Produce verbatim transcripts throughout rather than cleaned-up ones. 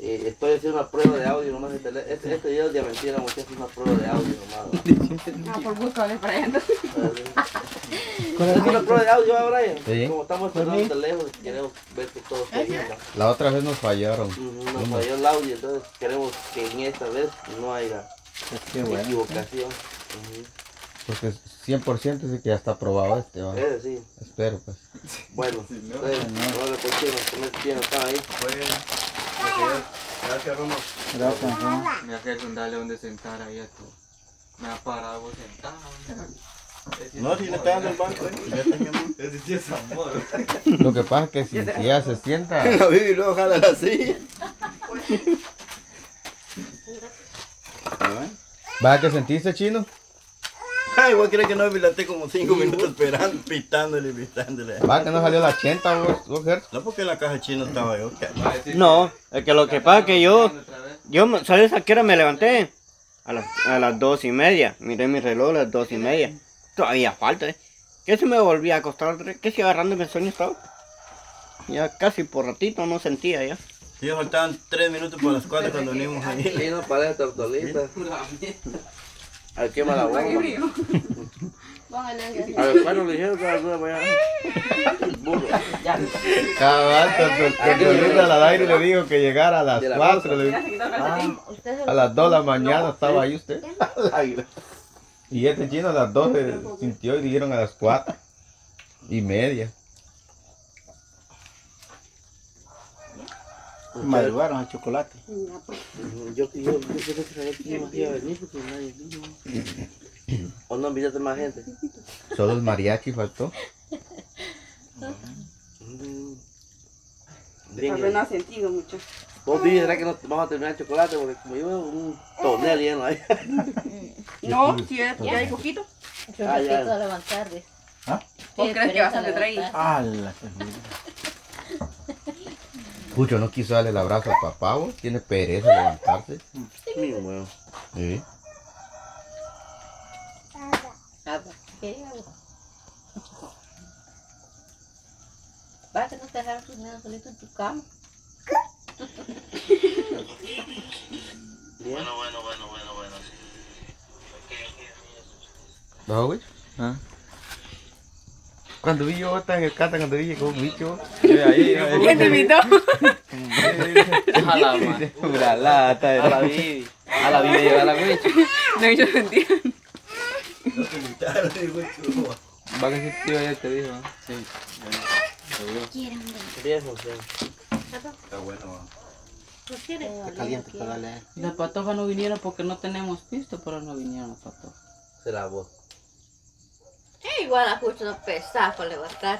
Eh, estoy haciendo una prueba de audio nomás. Este, este, este video es de mentira, muchachos, es una prueba de audio nomás. No, por buscarle para allá. ¿Es una prueba de audio, ¿verdad, Brian? Sí. Como estamos esperando de lejos, queremos ver que todo esté bien. La otra vez nos fallaron. Uh, nos falló el audio, entonces queremos que en esta vez no haya bueno. equivocación. Uh-huh. Porque cien por ciento dice que ya está aprobado este, ¿va? Eh, sí. Espero, pues. Bueno, Si no, entonces, no. ahora pues chino, comer bien acá ahí. Bueno, gracias, Romo. Gracias, Romo. Me hace un darle donde sentar ahí a tu. Me ha parado sentado. No, si le está dando el banco, eh. Ya está mi amor. Ese sí es amor. Lo que pasa es que si, si ya se sienta. La vive y luego jala la silla. ¿Va que sentiste, Chino? Ay, vos crees que no me dilaté como cinco minutos esperando, pitándole, pitándole. ¿Va que no salió la ochenta, vos, vos, Gertz? No, porque en la caja chino estaba yo. No, es que lo que pasa es que yo, yo, me- ¿sabes a qué hora me levanté? A las, a las dos y media. Miré mi reloj a las dos y media. Todavía falta, ¿eh? Que se me volvía a acostar, que si agarrando mi sueño estaba. Ya casi por ratito no sentía ya. Sí, faltaban tres minutos para las cuatro cuando venimos ahí. Chino, parece tortolita. A ver, quema la bomba. A ver, ¿cuándo le dijeron que a las nueve vaya? Burro. Cabal, Tortolita al aire le dijo que llegara a las De la cuatro. bolsa. Le dijo. Ah, a las dos de la mañana estaba ahí usted. Y este Chino a las doce sintió y dijeron a las cuatro y media. Madrugaron al chocolate. Yo, yo, yo pensé que sabía que más iba a venir porque nadie vino. ¿O no invitaste más gente? Solo el mariachi faltó. Mm. Tal vez no ha sentido mucho. Vos vi, ¿será que no vamos a terminar el chocolate? Porque como yo veo un tonel lleno ahí. No, si ya ya hay poquito. Yo Ah, me ya. empiezo a levantarle. ¿Vos crees que bastante traí? ¡Hala! Pucho no quiso darle el abrazo al papá, vos. Tiene pereza de levantarse. Mi huevo. Sí. ¿Qué hago? Va que no te dejaron tus niños solitos en tu cama. Bueno, bueno, bueno, bueno, bueno. ¿No, güey? ¿Ah? Cuando vi yo estaba en el cata, cuando vi llegó un bicho. Ahí, ¿Quién te invitó? A la ma- Pura lata. a la Bibi. A la Bibi llega la güey. No, yo sentía. No te invitaron, digo, chulo. Va que ese tío ya te dijo. Sí. viejo, sí. Está bueno, va. Está caliente para darle. Las patofas no vinieron porque no tenemos pisto, pero no vinieron las patofas. Será vos. Eh, igual a justo no pesaba para levantar.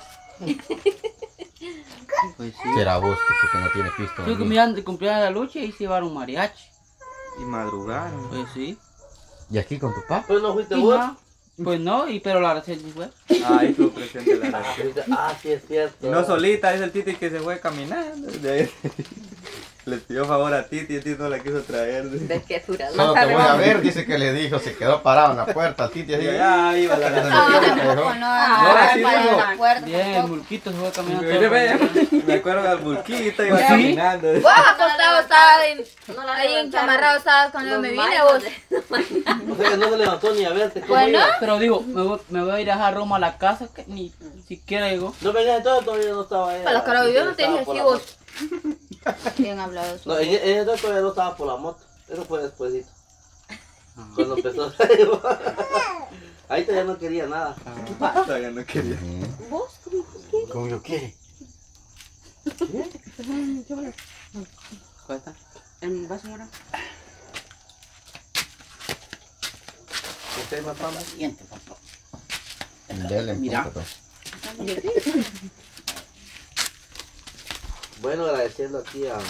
Pues sí. Será vos que, que no tiene pisto. Yo que me iban de cumpleaños a la lucha y se llevaron mariachi. Y madrugaron. Pues sí. ¿Y aquí con tu papá? Pues no fuiste Y vos. no, pues no, y pero la Araceli fue. Ahí estuvo presente la Araceli. Ah, sí, es cierto. Y no solita, es el Titi que se fue caminando. De ahí. Le pidió favor a Titi y el Titi no la quiso traer. ¿Ves qué dura? Solo te voy a ver, dice que le dijo, se quedó parado en la puerta, Titi así. Y allá iba la No, Araceli. tampoco, no, Ah, no, sí, para digo. la puerta Bien, el tampoco. mulquito se fue caminando. Ve, todo ve, el día. Me acuerdo al Burquito, iba ¿Sí? caminando. Vos acostado estabas en, ahí enchamarrado estabas cuando yo me vine vos. O sea que no se levantó ni a verte. ¿Cómo Bueno. iba? Pero digo, me voy, me voy a ir a dejar Roma a la casa que ni siquiera llegó. No vengas entonces, todavía no estaba ahí. Para los caras yo no Estaba tenía por así la vos. moto. Bien hablado. No, ella, ella entonces todavía no estaba por la moto. Eso fue despuésito. Cuando empezó. Ahí todavía no quería nada. Todavía no quería. ¿Vos? Como yo quiere. ¿Cuál está? El vaso morado. ¿Usted más fama? Siente, papá. Dele, Mira. punto. Bueno, agradeciendo aquí a.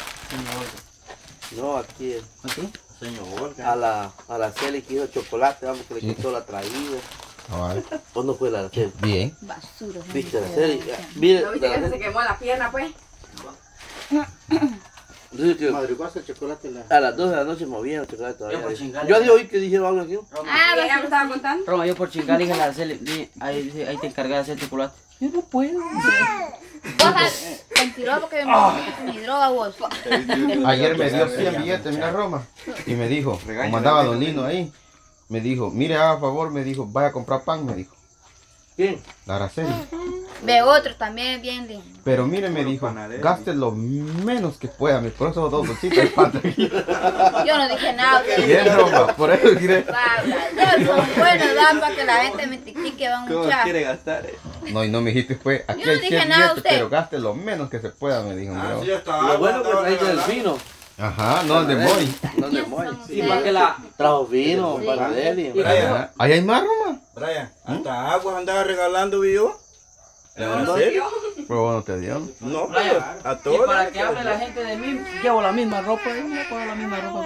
No, aquí ¿Aquí? Señor Volga. a la, a la Celi que hizo chocolate, vamos, que le Sí. quitó la traída. Ah, vale. ¿O no fue la Celi? Bien. Basura. Viste, la Celi. Mire, ¿No viste la que se Celi. quemó la pierna, pues? Dice que Madrugaste el chocolate la. a las dos de la noche movían el chocolate todavía. Yo por chingarle. Yo dije hoy que dijeron algo aquí. Ah, ella me estaba contando. Roma, yo por chingar le dije a la Araceli, di, ahí, dice, ahí te encargas de hacer chocolate. Yo no puedo. Vos, mentiroso porque me mi droga vos. Ayer me dio cien billetes, mira Roma. Y me dijo, como andaba Don Lino ahí, me dijo, mire, haga favor, me dijo, vaya a comprar pan, me dijo. ¿Quién? La Araceli. De otro también bien lindo. Pero mire, me dijo, gaste lo menos que pueda, me por eso dos bolsitas de pan. Yo no dije nada. Bien, Roma, por eso diré. Yo son buenos, da para que la gente me critique, van ¿Cómo muchachos. quiere gastar? Eh? No, y no me dijiste, pues, aquí Yo no hay dije cien nada a billetes, usted. pero gaste lo menos que se pueda, me dijo. Ah, mira. sí, está Lo agua, bueno que estaba traíste el regalando. vino. Ajá, no, de Moy. No de Moy. Sí, para que la... Trajo vino Sí. para Deli. Brian, Ahí hay más, Roma. Brian, hasta agua andaba regalando, vi yo. ¿En serio? Pero bueno, te dio. No, pero a Y todos. para que hable la gente de mí, llevo la misma ropa. Yo me pongo la misma ropa.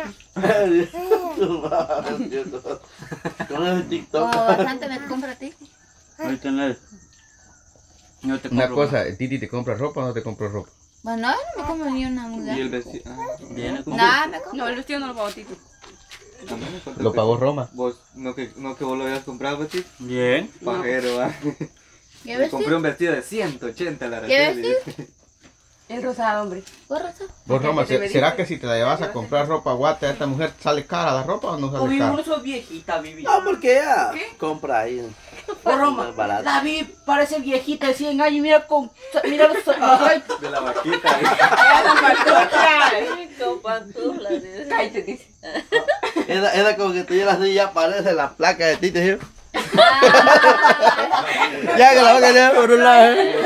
Con el TikTok. Como bastante me compra a ti. Ahí tenés. Yo te Una compro cosa, ¿Titi te compra ropa o no te compra ropa? Bueno, yo no me compro ni una muda. Y el vestido. Ah, Viene con... Nada, me compro. No, el vestido no lo pago Tito. también, ¿cuánto Lo te- pagó Roma. Vos, no que, no que vos lo habías comprado, vestido. Bien. Pajero, va. ¿Qué Me compré vestido? un vestido de ciento ochenta la ¿Qué Araceli. El rosado, hombre. Borroso. Vos, Roma, que te ¿se- me ¿será dice- que si te la llevas a comprar ropa guata a esta mujer sale cara la ropa o no O sale mi cara? uno sos viejita, Vivi. No, porque ella compra ahí. O Roma, Es barato. la vi parece viejita de cien años y mira con... Mira los ojos. De la vaquita. Cállate, dice. Era, era como que tuvieras así, ya aparece la placa de Tito. ¿sí? Ya que la va a caer por un lado. ¿eh?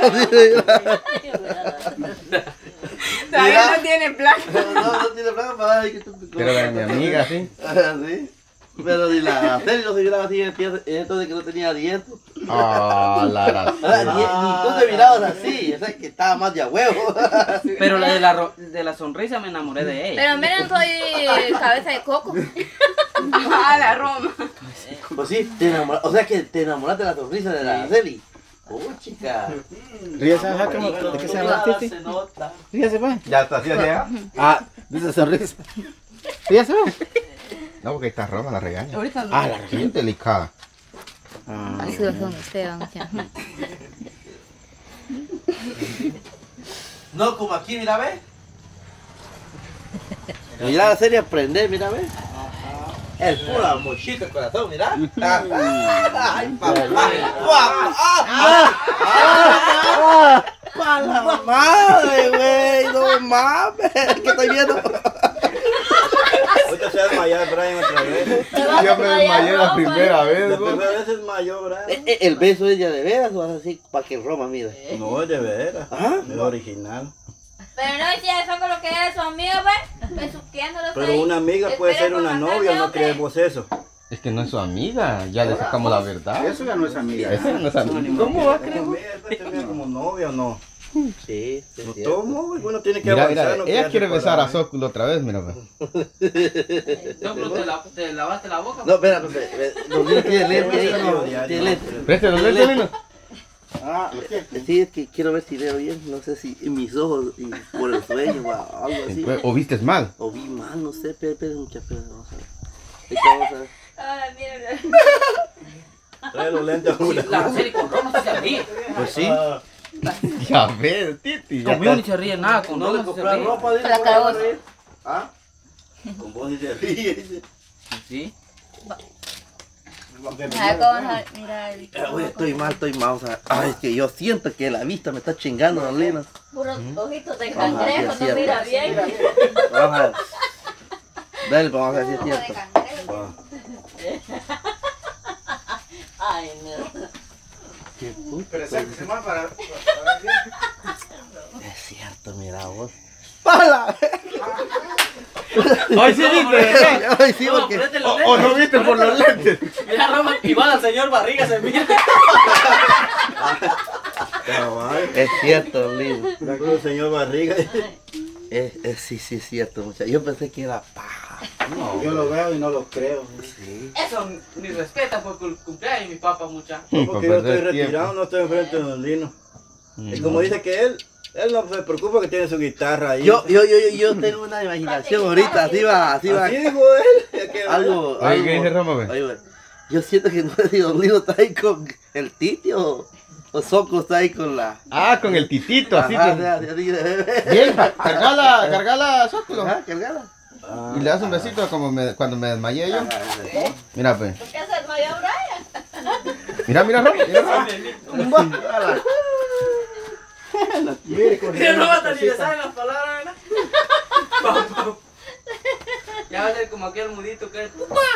Todavía no tiene plan. No, no tiene placa para ver que tú. Pero la de mi amiga, sí. Sí. Pero ni la Araceli no se miraba así en pie, entonces que no tenía dientes. Ah, la O sea, ni, ni tú te mirabas así, o sea que estaba más de a huevo. Pero la de la, ro- de la sonrisa me enamoré de ella. Pero miren, soy cabeza de coco. Ah, la Roma. Pues sí, te enamoraste, o sea que te enamoraste de la sonrisa de la Araceli. Oh, chica. Ríase, ¿sabes cómo- ¿de qué se llama Titi? Se nota. Ríase, pues. Ya está, sí, ya. Ah, dice sonrisa. Ríase, pues. No, porque esta Roma la regaña. Ahorita no. Ah, la regaña. Bien delicada. Así lo son ustedes, muchachos. No, como aquí, mira, ve. Mira la serie aprender, mira, ve. El pura mochito el corazón, mira. Ay, papá. Guapa. Ah, ah, pa' la madre, güey. No mames. ¿Qué estoy viendo? Ahorita se va a desmayar Brian otra vez. Yo me desmayé la primera vez, La ¿no? primera vez se desmayó Brian. Eh, eh, ¿El beso es ya de veras o vas así para que Roma mire? No, es de veras. ¿Ah? Es original. Pero no decía eso con lo que era su amigo, pues. Besuqueándolos Pero ahí. una amiga puede Espera ser con una la novia, carne, ¿no hombre. crees vos eso? Es que no es su amiga, ya le sacamos la verdad. Eso ya no es amiga. Esa no es amiga. ¿Cómo va a Como amiga, después te mira como novia o no. Sí, sí, No sí. tomo, uno tiene que Mira, avanzar. mira, no ella quedarse quiere besar a parado. Zóculo otra vez, mira. pues. Soplo, ¿te, la- te lavaste la boca? No, espera, espera. Los niños tienen lente ahí, no, tiene lente. Preste los lentes, Lino. Ah, ¿qué? Sí, es que quiero ver si veo bien, no sé si en mis ojos y por el sueño o algo así. O vistes mal. O vi mal, no sé, espera, espera, mucha pena, vamos a ver. Ahorita vamos a ver. Ay, mira. Trae los lentes a una. La serie con Roma sí se ríe. Pues sí. Ya ves, Titi. Ya Conmigo ni está. se ríe nada, con No le Roma sí se comprar ríe. ropa, dice. Con la ¿cómo le va a cabeza. reír? ¿Ah? Con vos y se ríe, dice. Sí. Ay, cómo se- mira, el- Eh, güey, estoy mal, estoy mal, o sea, ay, es que yo siento que la vista me está chingando, don Lino. puros ojitos de Vamos a ver si cangrejo, es no cierto. mira bien. Vamos a ver. Dale, vamos a ver si es Ojo de cierto. cangrejo. Va. Ay, no. Qué puto. Pero exacto, más para... Es cierto, mira vos. ¡Pala! Ay, sí, viste. Ay, sí, porque... O no viste por los lentes. Mira, Roma, igual al señor Barriga se mira. Cabal. Es cierto, don Lino. Está con el señor Barriga. Es, es, sí, sí, es cierto, muchachos. Yo pensé que era paja. Yo lo veo y no lo creo. Sí. Eso ni respeta por el cumpleaños de mi papá, mucha. Porque yo estoy retirado, no estoy enfrente de Don Lino. Y como dice que él, él no se preocupa que tiene su guitarra ahí. Yo, yo, yo, yo, yo tengo una imaginación ahorita, así va, así va. Así dijo él. es que- Algo, Oye, ¿qué dice algo. Roma, ve? Oye, güey, yo siento que no sé si don Lino está ahí con el Titi o, Soco está ahí con la... Ah, con el titito, así. Ajá, que- ya, ya, ya. Bien, cargala, cargala, Zócalo. Ajá, cargala. Y le das un besito como me- cuando me desmayé yo. Mira, pues. ¿Por qué se desmayó Brian? Mira, mira, Ro, mira, Ro. Mire, con Pero no hasta ni le saben las palabras, ¿verdad? Pau, pau. Ya va a ser como aquel mudito que es.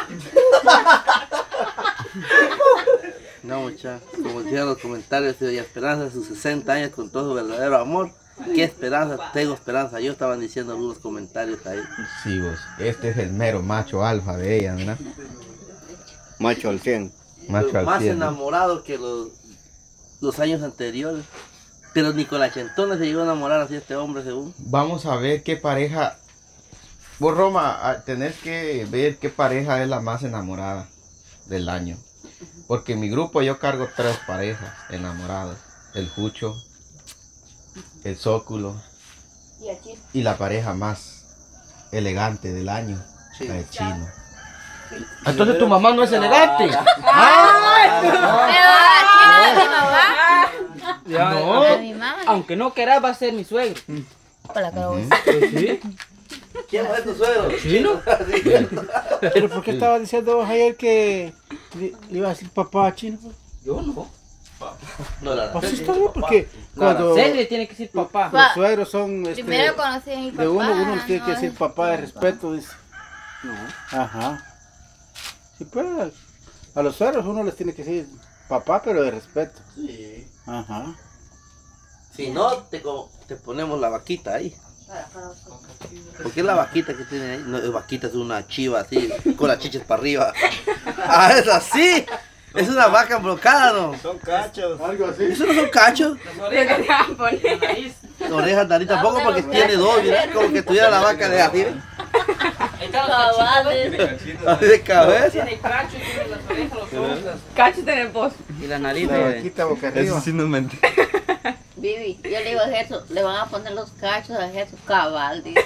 No, muchachos, como decían los comentarios, y Esperanza a sus sesenta años con todo su verdadero amor. ¿Qué esperanza? Tengo esperanza. Yo estaban diciendo algunos comentarios ahí. Sí, vos. Este es el mero macho alfa de ella, ¿verdad? Macho al cien. Macho al Más cien, ¿no? enamorado que los, los años anteriores. Pero ni con la chentona se llegó a enamorar así este hombre, según. Vamos a ver qué pareja. Vos, Roma, ah, tenés que ver qué pareja es la más enamorada del año. Porque en mi grupo yo cargo tres parejas enamoradas. El Jucho, el Zóculo Y aquí. y la pareja más elegante del año, la del Chino. Entonces tu mamá no es elegante. Pero aquí no es mi mamá. Ya, No. aunque, Es mi mamá. aunque no querás, va a ser mi suegro. Por la cara vos. Pues sí. ¿Quién fue tu suegro? ¿Chino? Pero ¿por qué estaba diciendo vos ayer que le, le iba a decir papá a Chino? Yo no. No, la Así está bien, porque No, la cuando Cele tiene que decir papá. los suegros son este, Primero conocí a mi papá. de uno, uno le tiene que no, decir papá de respeto, dice. Ajá. Sí, pues a, a los suegros uno les tiene que decir papá, pero de respeto. Sí. Ajá. Si no, te, co- te ponemos la vaquita ahí. ¿Por qué la vaquita que tiene ahí? No, es vaquita, es una chiva así, con las chichas para arriba. Ah, es así. Es una vaca embrocada, ¿no? Son cachos. Algo así. Eso no son cachos. Le dejaban poner. Orejas, nariz tampoco porque tiene dos, mira, como que tuviera la vaca de así, ¿ves? Cabales. Así de cabeza. Tiene cacho, tiene las orejas, los ojos. las- Cacho en el post. Y la nariz La de... vaquita boca arriba. Eso sí no es mentira. Vivi, yo le digo a Jesús, le van a poner los cachos a Jesús cabal, dice.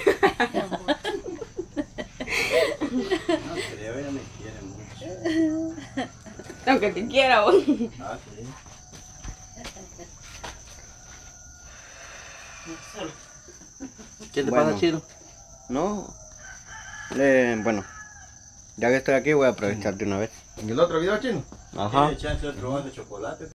Ella me quiere mucho. Aunque te quiera vos. Ah, sí. ¿Qué te Bueno. pasa, Chino? No. Eh, bueno. Ya que estoy aquí voy a aprovechar de una vez. ¿En el otro video, Chino? Ajá. Tiene chance de otro vaso de chocolate.